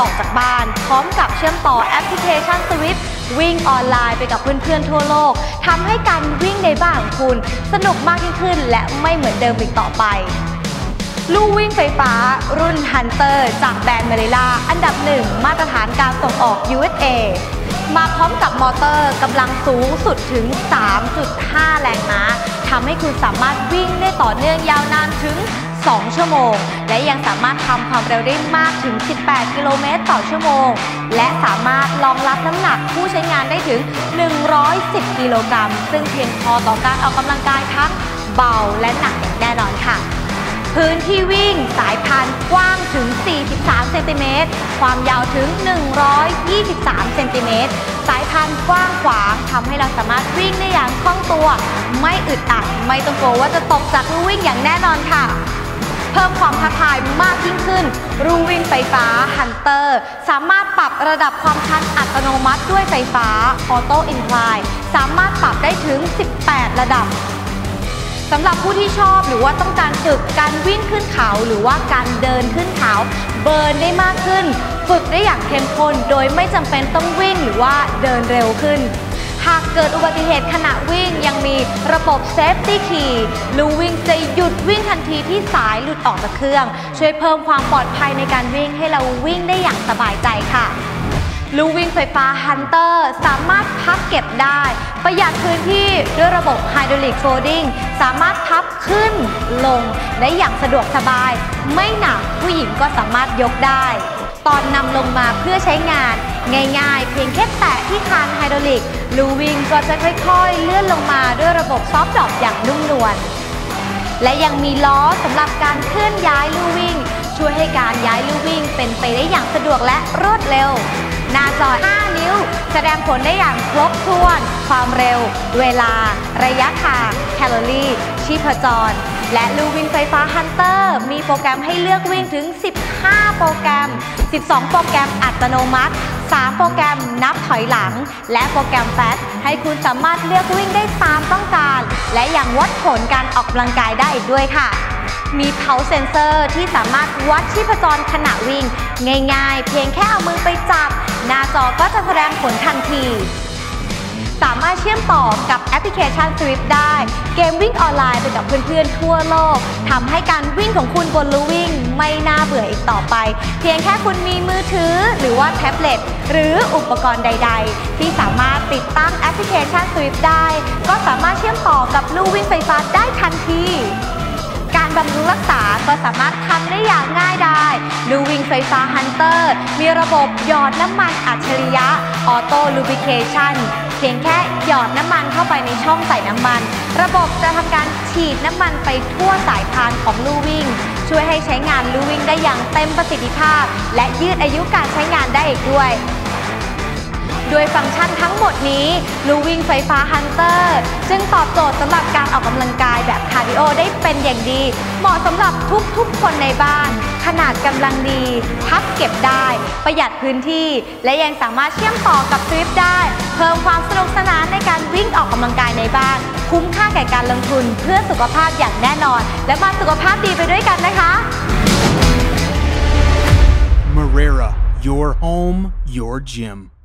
ออกจากบ้านพร้อมกับเชื่อมต่อแอปพลิเคชัน Swift วิ่งออนไลน์ไปกับเพื่อนๆทั่วโลกทำให้การวิ่งในบ้านของคุณสนุกมากยิ่งขึ้นและไม่เหมือนเดิมอีกต่อไปลู่วิ่งไฟฟ้ารุ่น Hunter จากแบรนด์ Marella อันดับ1มาตรฐานการส่งออก USA มาพร้อมกับมอเตอร์กำลังสูงสุดถึง 3.5 แรงม้าทำให้คุณสามารถวิ่งได้ต่อเนื่องยาวนานถึง2 ชั่วโมงและยังสามารถทำความเร็วได้มากถึง18 กิโลเมตรต่อชั่วโมงและสามารถรองรับน้ำหนักผู้ใช้งานได้ถึง110 กิโลกรัมซึ่งเพียงพอต่อการออกกำลังกายทั้งเบาและหนักอย่างแน่นอนค่ะพื้นที่วิ่งสายพานกว้างถึง43 เซนติเมตรความยาวถึง123 เซนติเมตรสายพานกว้างขวางทำให้เราสามารถวิ่งได้อย่างคล่องตัวไม่อึดอัดไม่ต้องกลัวว่าจะตกจากลู่วิ่งอย่างแน่นอนค่ะเพิ่มความท้าทายมากยิ่งขึ้นลู่วิ่งไฟฟ้า Hunter สามารถปรับระดับความชันอัตโนมัติด้วยไฟฟ้า Auto Incline สามารถปรับได้ถึง18 ระดับสำหรับผู้ที่ชอบหรือว่าต้องการฝึกการวิ่งขึ้นเขาหรือว่าการเดินขึ้นเขาเบิร์นได้มากขึ้นฝึกได้อย่างเข้มข้นโดยไม่จำเป็นต้องวิ่งหรือว่าเดินเร็วขึ้นหากเกิดอุบัติเหตุขณะวิ่งยังมีระบบ Safety Key ลู่วิ่งจะหยุดวิ่งทันทีที่สายหลุดออกจากเครื่องช่วยเพิ่มความปลอดภัยในการวิ่งให้เราวิ่งได้อย่างสบายใจค่ะลู่วิ่งไฟฟ้า Hunter สามารถพับเก็บได้ประหยัดพื้นที่ด้วยระบบ Hydraulic Folding สามารถพับขึ้นลงได้อย่างสะดวกสบายไม่หนักผู้หญิงก็สามารถยกได้ตอนนำลงมาเพื่อใช้งานง่ายๆเพียงแค่แตะที่คานไฮดรอลิกลู่วิ่งก็จะค่อยๆเลื่อนลงมาด้วยระบบซอฟต์ดรอปอย่างนุ่มนวลและยังมีล้อสำหรับการเคลื่อนย้ายลู่วิ่งช่วยให้การย้ายลู่วิ่งเป็นไปได้อย่างสะดวกและรวดเร็วหน้าจอ 5 นิ้วแสดงผลได้อย่างครบถ้วนความเร็วเวลาระยะทางแคลอรี่ชีพจรและลู่วิ่งไฟฟ้า Hunter มีโปรแกรมให้เลือกวิ่งถึง15 โปรแกรม12 โปรแกรมอัตโนมัติ3 โปรแกรมนับถอยหลังและโปรแกรมแฟตให้คุณสามารถเลือกวิ่งได้ตามต้องการและยังวัดผลการออกกำลังกายได้อีกด้วยค่ะมี Pulse Sensor ที่สามารถวัดชีพจรขณะวิ่งง่ายๆเพียงแค่เอามือไปจับหน้าจอก็จะแสดงผลทันทีสามารถเชื่อมต่อกับแอปพลิเคชัน Swift ได้เกมวิ่งออนไลน์ไปกับเพื่อนๆทั่วโลกทำให้การวิ่งของคุณบนลู่วิ่งไม่น่าเบื่ออีกต่อไปเพียงแค่คุณมีมือถือหรือว่าแท็บเล็ตหรืออุปกรณ์ใดๆที่สามารถติดตั้งแอปพลิเคชัน Swift ได้ก็สามารถเชื่อมต่อกับลู่วิ่งไฟฟ้าได้ทันทีการบำรุงรักษาก็สามารถทำได้อย่างง่ายดายลู่วิ่งไฟฟ้า Hunter มีระบบหยอดน้ำมันอัจฉริยะ Auto Lubrication เพียงแค่หยอดน้ำมันเข้าไปในช่องใส่น้ำมันระบบจะทำการฉีดน้ำมันไปทั่วสายพานของลู่วิ่งช่วยให้ใช้งานลู่วิ่งได้อย่างเต็มประสิทธิภาพและยืดอายุการใช้งานได้อีกด้วยด้วยฟังก์ชันทั้งหมดนี้ลู่วิ่งไฟฟ้า Hunter จึงตอบโจทย์สำหรับการออกกำลังกายแบบคาร์ดิโอได้เป็นอย่างดีเหมาะสำหรับทุกคนในบ้านขนาดกำลังดีพับเก็บได้ประหยัดพื้นที่และยังสามารถเชื่อมต่อกับ Swift ได้เพิ่มความสนุกสนานในการวิ่งออกกำลังกายในบ้านคุ้มค่าแก่การลงทุนเพื่อสุขภาพอย่างแน่นอนและมาสุขภาพดีไปด้วยกันนะคะ Marella, your home, your gym.